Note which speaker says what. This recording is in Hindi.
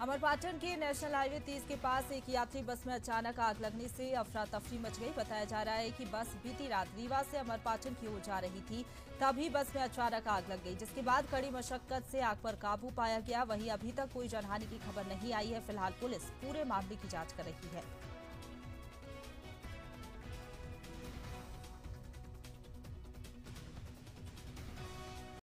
Speaker 1: अमरपाटन के नेशनल हाईवे 30 के पास एक यात्री बस में अचानक आग लगने से अफरा तफरी मच गई। बताया जा रहा है कि बस बीती रात रीवा से अमरपाटन की ओर जा रही थी, तभी बस में अचानक आग लग गई, जिसके बाद कड़ी मशक्कत से आग पर काबू पाया गया। वहीं अभी तक कोई जनहानि की खबर नहीं आई है। फिलहाल पुलिस पूरे मामले की जांच कर रही है।